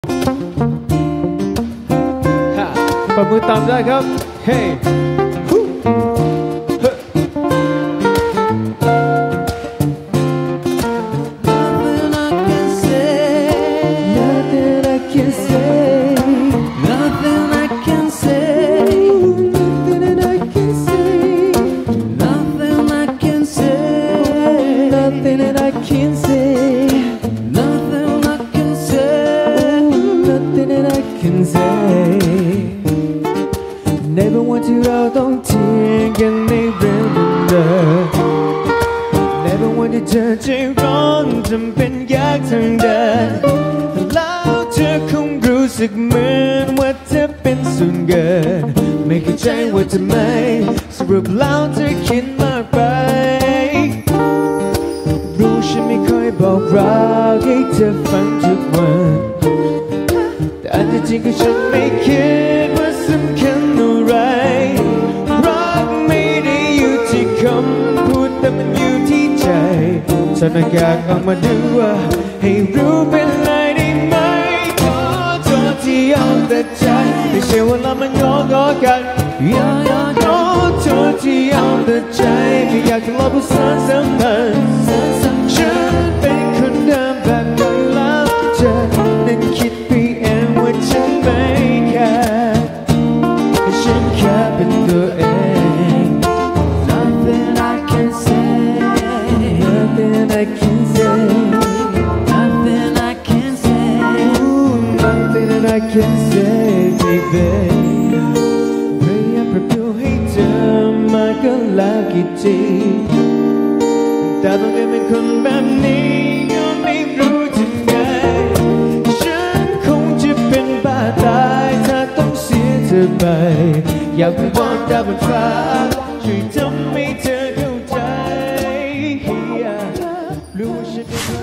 ปรบมือตามได้ครับเฮ้ในบางวันที่เราต้องเถียงกันในเรื่องเดิมในบางวันที่เธอใจร้อนจำเป็นอยากทางเดินแล้วเธอคงรู้สึกเหมือนว่าเธอเป็นส่วนเกินไม่เข้าใจว่าทำไมสรุปแล้วเธอคิดมากไปรู้ฉันไม่ค่อยบอกรักให้เธอฟังทุกวันแต่อันที่จริงก็ฉันไม่คิดว่าสำคัญอะไรรักไม่ได้อยู่ที่คำพูดแต่มันอยู่ที่ใจฉันอยากออกมาดูว่าให้รู้เป็นไรได้ไหมขอโทษที่เอาแต่ใจไม่ใช่ว่าเรามันงอกันขอโทษที่เอาแต่ใจไม่อยากจะลบภาษาสัมพันธ์ฉันเป็นคนเดิมแบบนั้นแล้วเธอนั้นคิดไปเองว่าฉันไม่แคร์ฉันแค่เป็นตัวเอง Nothing I can say Nothing I can say Nothing I can say Nothing I can say baby พยายามปรับตัวให้เธอมาก็แล้วกี่ทีแต่ต้องเป็นคนแบบนี้ก็ไม่รู้จะไงฉันคงจะเป็นบ้าตายถ้าต้องเสียเธอไปอยากวิงวอนดาวบนฟ้าช่วยทำให้เธอเข้าใจรู้ว่าฉันเป็น